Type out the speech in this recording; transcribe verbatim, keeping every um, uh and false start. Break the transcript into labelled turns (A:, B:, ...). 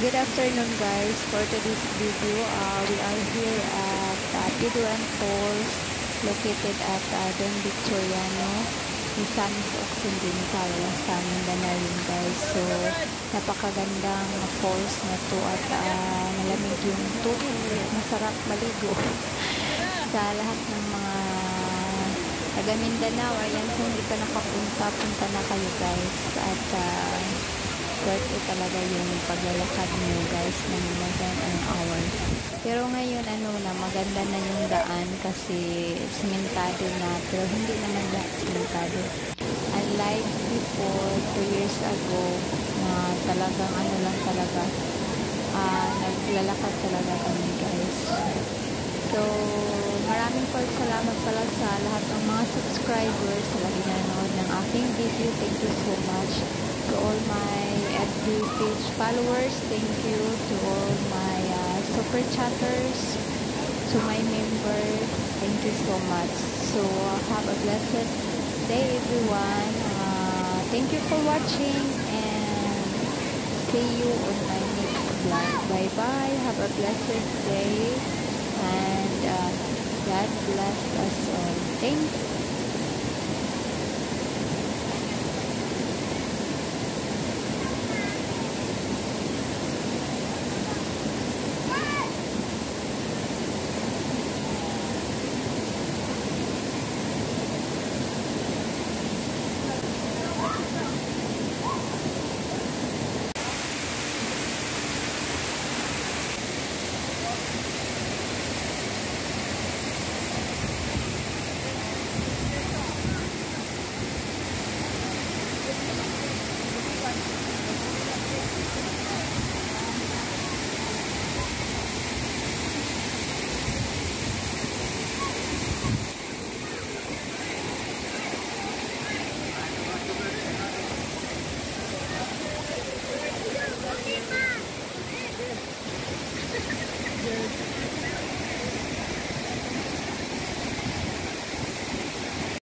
A: good afternoon guys. For today's video, uh, we are here at uh, Piduan Falls located at uh, Don Victoriano, Misamis Occidental sa Mindanao yun guys. So napakagandang falls na to at uh, malamig yung tubig, masarap maligo sa lahat ng mga taga Mindanao. Ayan, kung hindi pa nakapunta, punta na kayo guys at uh, worth it talaga yung paglalakad nyo guys ng more than an hour. Pero ngayon ano na, maganda na yung daan kasi simentado na, pero hindi naman lahat simentado. Unlike before, two years ago, na talagang ano lang talaga, uh, naglalakad talaga kami guys. So, maraming po salamat pala sa lahat ng mga subscribers sa lagi nanonood ng aking video. Thank you so much to all my F B page followers. Thank you to all my uh, super chatters, to my member. Thank you so much. So, uh, have a blessed day everyone. Uh, thank you for watching and see you on my next vlog. Bye bye. Have a blessed day and uh, God bless us all. Thank you.